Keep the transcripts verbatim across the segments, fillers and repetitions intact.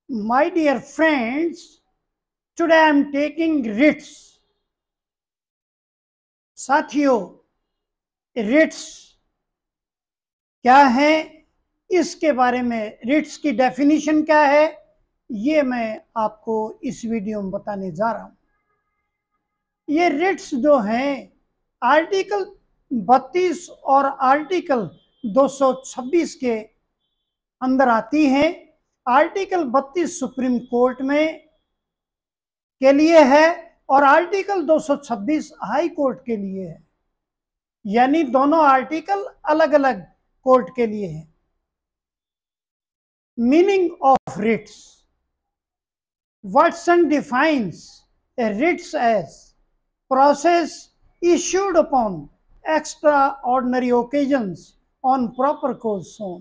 My dear friends, today I am taking writs. साथियों, writs क्या है, इसके बारे में, रिट्स की डेफिनेशन क्या है, ये मैं आपको इस वीडियो में बताने जा रहा हूं। ये रिट्स जो हैं आर्टिकल बत्तीस और आर्टिकल दो सौ छब्बीस के अंदर आती हैं। आर्टिकल बत्तीस सुप्रीम कोर्ट में के लिए है और आर्टिकल दो सौ छब्बीस हाई कोर्ट के लिए है, यानी दोनों आर्टिकल अलग अलग कोर्ट के लिए है। Meaning of writs. Watson defines a writs as process issued upon extraordinary occasions on proper cause shown.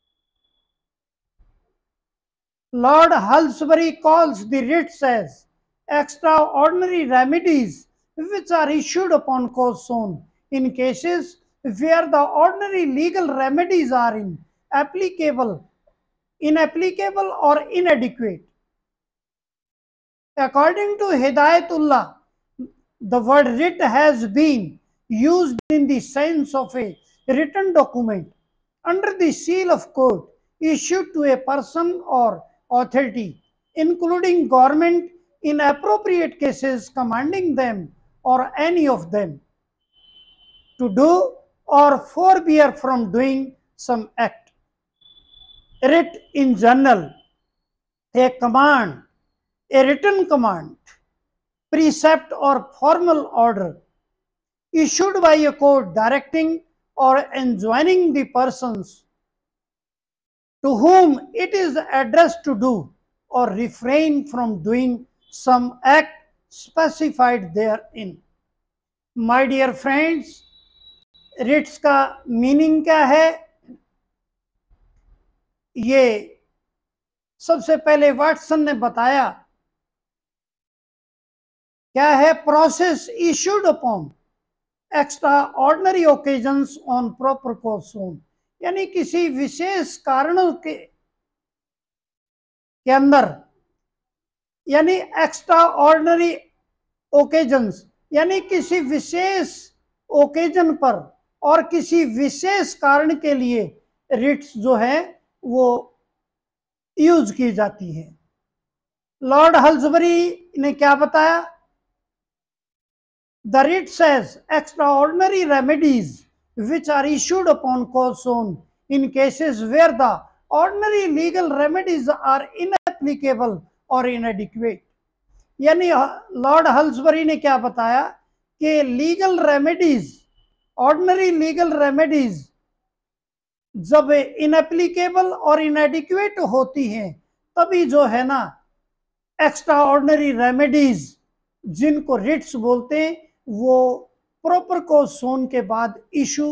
Lord Halsbury calls the writs as extraordinary remedies which are issued upon cause shown in cases where the ordinary legal remedies are inapplicable, inapplicable or inadequate. According to Hidayatullah, the word writ has been used in the sense of a written document under the seal of court issued to a person or authority, including government, in appropriate cases commanding them or any of them to do or forbear from doing some act. Writ in general, a command, a written command, precept or formal order issued by a court directing or enjoining the persons to whom it is addressed to do or refrain from doing some act specified therein. My dear friends, writs का meaning क्या है? ये सबसे पहले Watson ने बताया। क्या है? Process issued upon extraordinary occasions on proper cause shown, यानी किसी विशेष कारणों के के अंदर, यानी एक्स्ट्रा ऑर्डिनरी ओकेजन्स, यानी किसी विशेष ओकेजन पर और किसी विशेष कारण के लिए रिट्स जो है वो यूज की जाती है। लॉर्ड हल्सबरी ने क्या बताया? The writ says extraordinary remedies which are issued upon cause shown in cases where the ordinary legal remedies are inapplicable or inadequate. यानी लॉर्ड हल्सबरी ने क्या बताया कि legal remedies, ordinary legal remedies जब inapplicable और इनएडिक्वेट होती हैं तभी जो है ना एक्स्ट्रा ऑर्डिनरी रेमेडीज, जिनको रिट्स बोलते हैं, वो प्रॉपर कॉज शोन के बाद इशू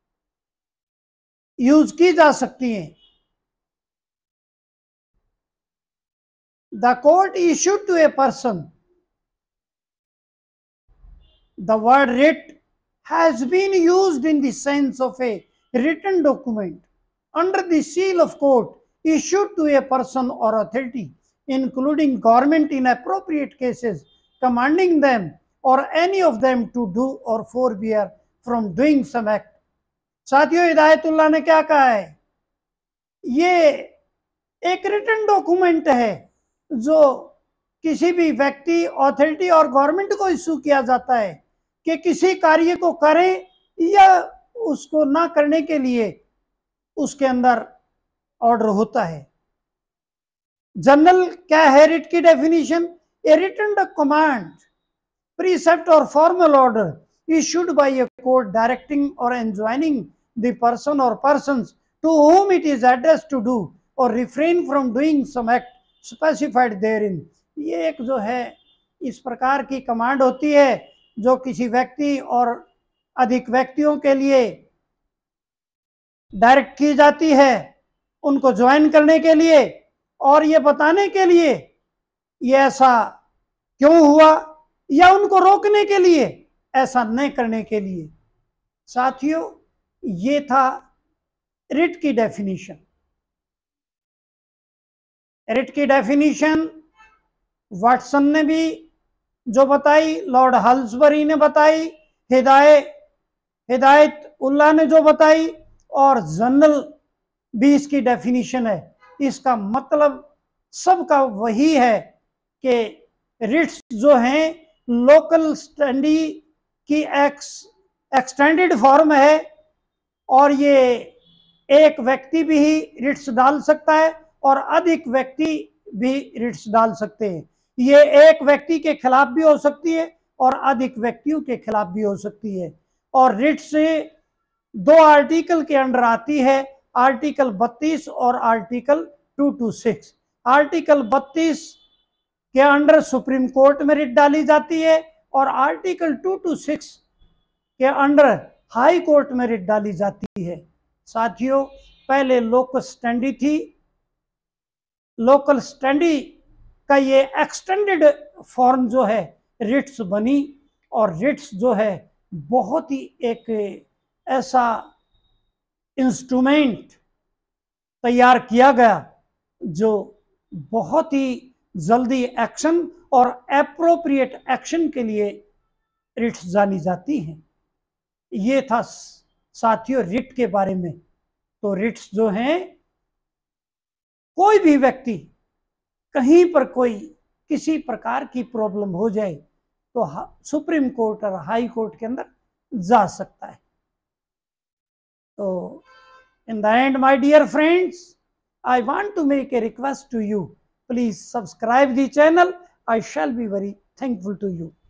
यूज की जा सकती हैं। The court issued to a person, the word writ has been used in the sense of a written document under the seal of court issued to a person or authority, including government, in appropriate cases commanding them or any of them to do or forbear from doing some act. साथियों, हिदायतुल्लाह ने क्या कहा है? ये एक written document है जो किसी भी व्यक्ति, अथॉरिटी और गवर्नमेंट को इशू किया जाता है कि किसी कार्य को करें या उसको ना करने के लिए उसके अंदर ऑर्डर होता है। जनरल क्या है रिट की definition? A written command, precept or formal order issued by a court directing or enjoining the person or persons to whom it is addressed to do or refrain from doing some act specified therein. ये एक जो है इस प्रकार की command होती है जो किसी व्यक्ति और अधिक व्यक्तियों के लिए डायरेक्ट की जाती है, उनको ज्वाइन करने के लिए और ये बताने के लिए ये ऐसा क्यों हुआ, या उनको रोकने के लिए, ऐसा नहीं करने के लिए। साथियों, ये था रिट की डेफिनेशन। रिट की डेफिनेशन वाटसन ने भी जो बताई, लॉर्ड हल्सबरी ने बताई, हिदायत हिदायत उल्लाह ने जो बताई, और जनरल भी इसकी डेफिनेशन है। इसका मतलब सबका वही है कि रिट्स जो हैं लोकल स्टडी की एक्स एक्सटेंडेड फॉर्म है, और ये एक व्यक्ति भी ही रिट्स डाल सकता है और अधिक व्यक्ति भी रिट्स डाल सकते हैं। ये एक व्यक्ति के खिलाफ भी हो सकती है और अधिक व्यक्तियों के खिलाफ भी हो सकती है। और रिट्स दो आर्टिकल के अंडर आती है, आर्टिकल बत्तीस और article two two six. Article बत्तीस के अंडर सुप्रीम कोर्ट में रिट डाली जाती है और आर्टिकल टू टू सिक्स के अंडर हाई कोर्ट में रिट डाली जाती है। साथियों, पहले लोकल स्टैंडी थी, लोकल स्टैंडी का ये एक्सटेंडेड फॉर्म जो है रिट्स बनी, और रिट्स जो है बहुत ही एक ऐसा इंस्ट्रूमेंट तैयार किया गया जो बहुत ही जल्दी एक्शन और एप्रोप्रिएट एक्शन के लिए रिट्स जानी जाती हैं। ये था साथियों रिट के बारे में। तो रिट्स जो हैं, कोई भी व्यक्ति कहीं पर कोई किसी प्रकार की प्रॉब्लम हो जाए तो सुप्रीम कोर्ट और हाई कोर्ट के अंदर जा सकता है। तो in the end, my dear friends, I want to make a request to you. Please subscribe the channel. I shall be very thankful to you.